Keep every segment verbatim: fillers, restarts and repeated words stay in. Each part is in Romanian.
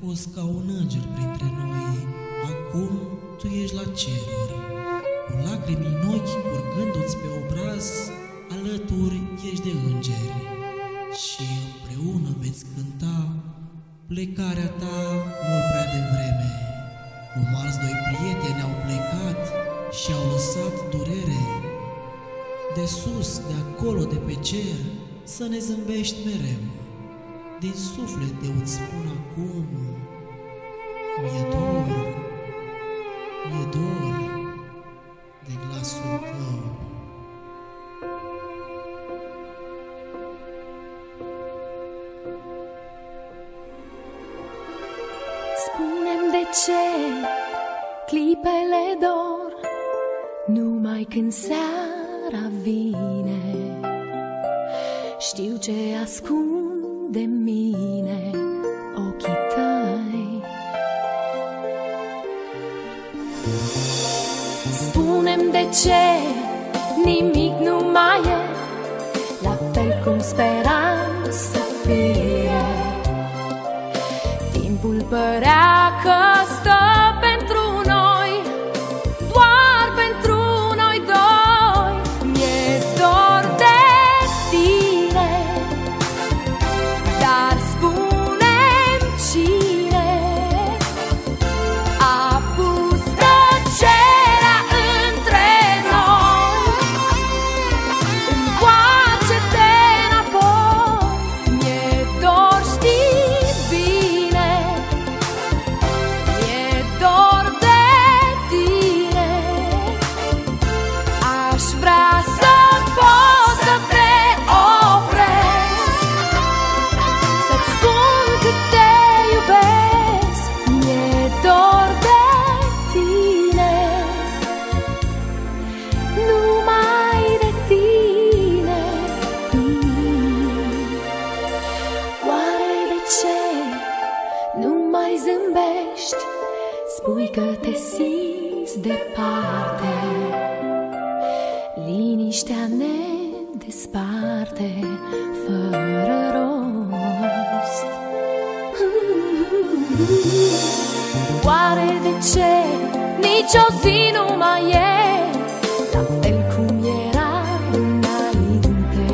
fost ca un înger printre noi, acum tu ești la ceruri. Cu lacrimi în ochi, curgându-ți pe obraz, alături ești de îngeri. Și împreună veți cânta plecarea ta mult prea devreme. Cum alți doi prieteni au plecat și au lăsat durere. De sus, de acolo, de pe cer, să ne zâmbești mereu. Din suflet eu îți spun acum, mi-e dor, mi-e dor de glasul tău. Spune-mi de ce clipele dor numai când seara vine. Știu ce ascunde mine ochii tăi. Spune-mi de ce nimic nu mai e la fel cum speram să fie. Timpul părea că stă pentru noi, doar pentru noi doi. Mi-e dor de tine, dar spune-mi cine a pus tăcerea între noi. Încoace-te înapoi, mi-e dor, știi bine. Mi-e dor de tine. Aș vrea să pot să te opresc, să-ți spun cât te iubesc. Mi-e dor de tine, numai de tine. Oare de ce nu mai zâmbești? Spui că te simți departe. Liniștea ne desparte fără rost. Oare de ce nicio zi nu mai e la fel cum era înainte?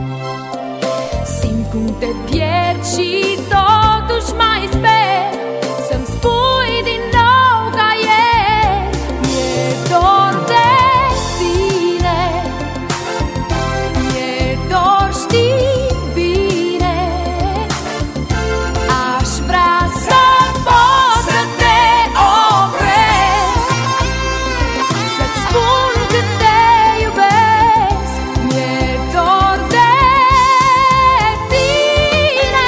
Simt cum te pierd și totuși mai sper să-mi spui din nou ca ieri. Mi-e dor de tine, mi-e dor, știi bine. Aș vrea să pot să te opresc, să-ți spun cât te iubesc. Mi-e dor de tine.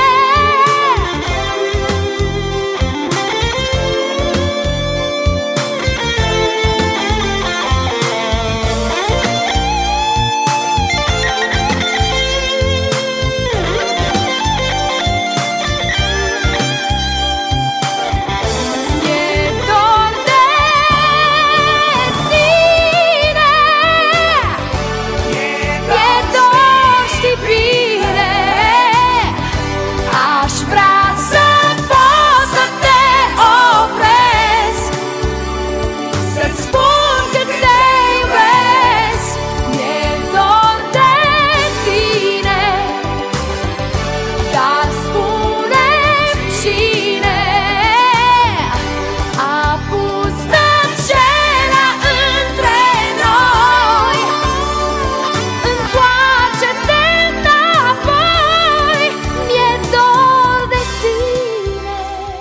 Mi-e dor de tine. Mi-e dor, știi bine. Aș vrea să pot să te opresc, să-ți spun cât te iubesc. Mi-e dor de tine, dar spune-mi cine a pus tăcerea între noi. Încoace-te înapoi, mi-e dor de tine.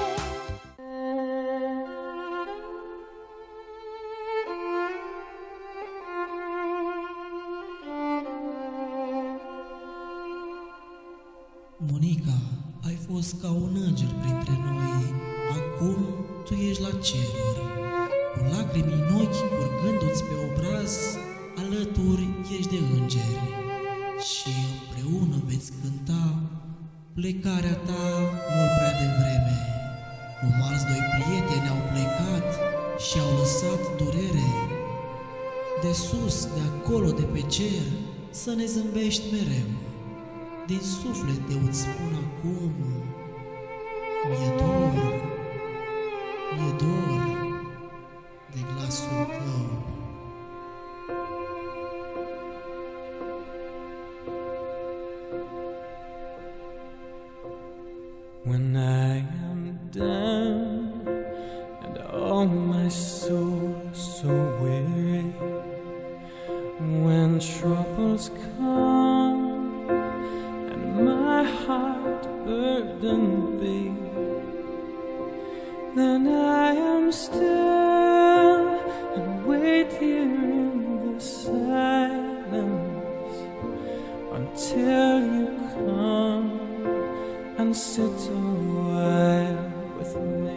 Monica, ai fost ca un înger printre noi, acum tu ești la ceruri. Cu lacrimi în ochi, curgându-ți pe obraz, alături ești de îngeri. Și împreună veți cânta plecarea ta mult prea devreme. Cum alți doi prieteni au plecat și au lăsat durere. De sus, de acolo, de pe cer, să ne zâmbești mereu. Din suflet eu îți spun acum, Mi-e dor, mi-e dor de glasul tău. When I am down and all my soul so weary, when troubles come and my heart burdened be, then I am still and wait here in the silence until you come and sit a while with me.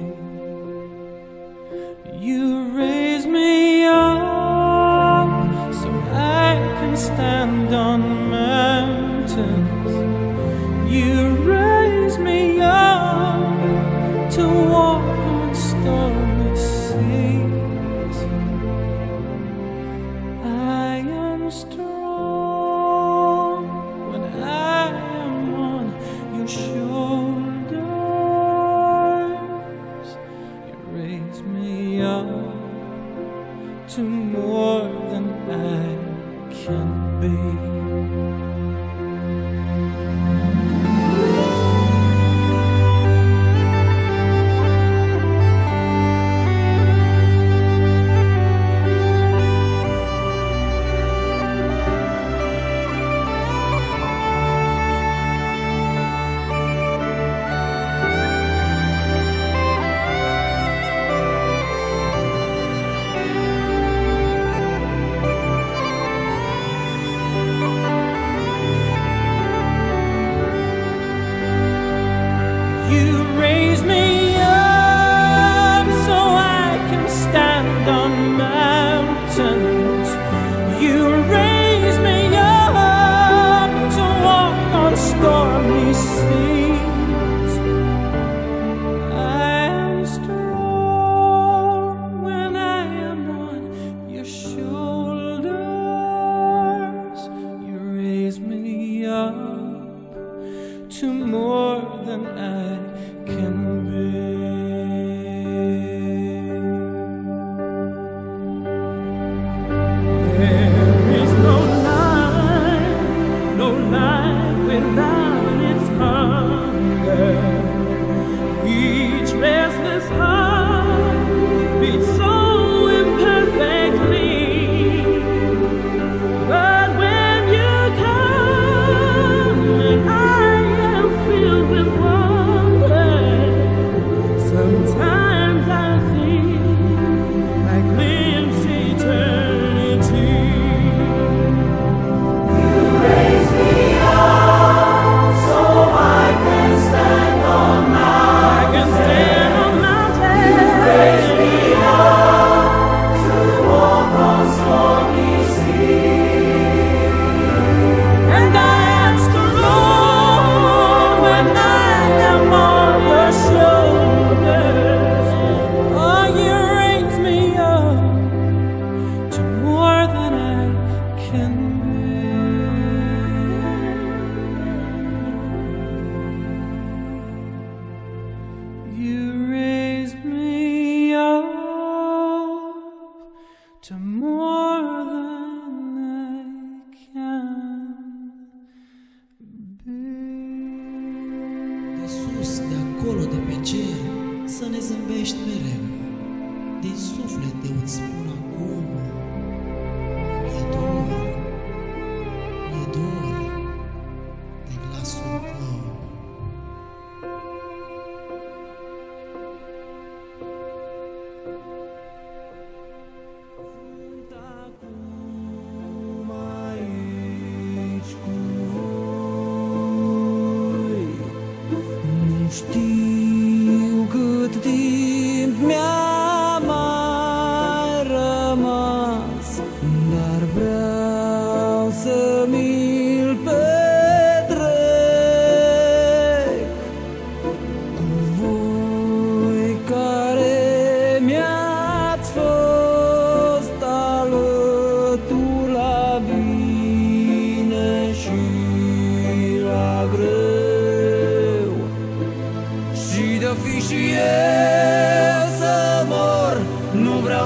You raise me up so I can stand on mountains. You raise me up to walk on stormy seas. I am strong when I am on your shoulders. You raise me up to more than I can be. You raise me up so I can stand on mountains. You raise me up to walk on stormy seas. I am strong when I am on your shoulders. You raise me up to more than I can be. There is no life, no life without its hunger. Each restless heart beats so imperfectly. But when you come and I am filled with wonder, sometimes I think I glimpse eternity. You raise me up so I can stand on mountains. I can stand on mountains. You raise me up to walk on stormy seas. And I am strong when I am on your shoulders. Oh, you raise me up to more than I can be. You raise me up to more than I can be. De sus, de acolo, de pe cer, să ne zâmbești mereu. Din suflet eu îți spun acum, mi-e dor, mi-e dor de glasul tău. Sunt acum aici cu voi. Nu știu cât timp mi-a mai rămas.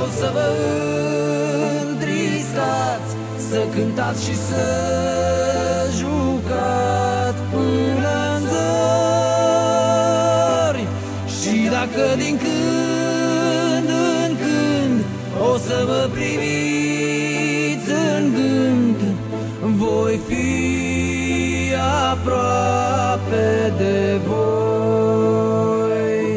să vă întristați, să cântați și să jucați până în zări. Și dacă din când în când o să vă priviți în gând, voi fi aproape de voi.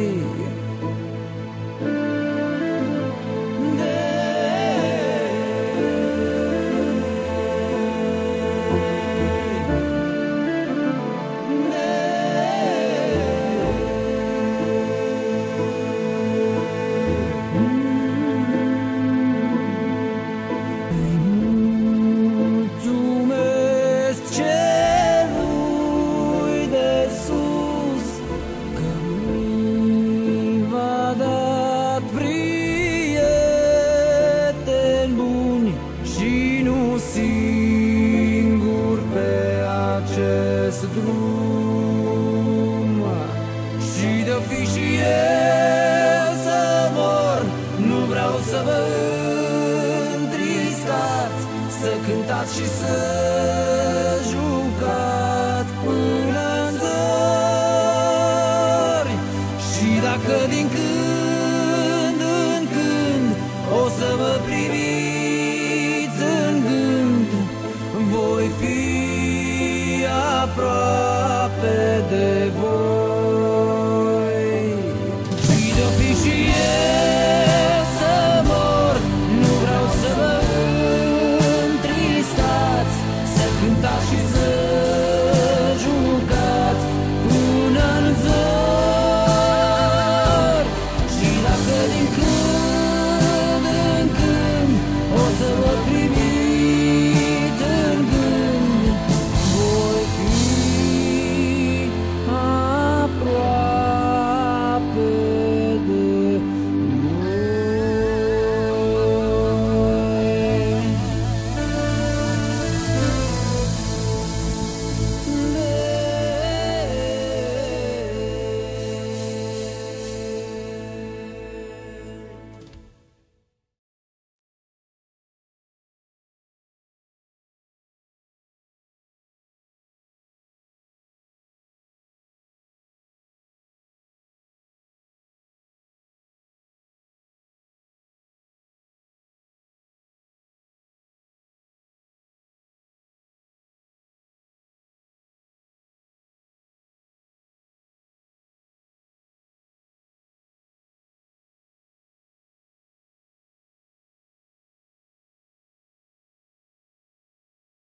Drum. Și de-o fi și eu să mor, nu vreau să vă întristați, să cântați și să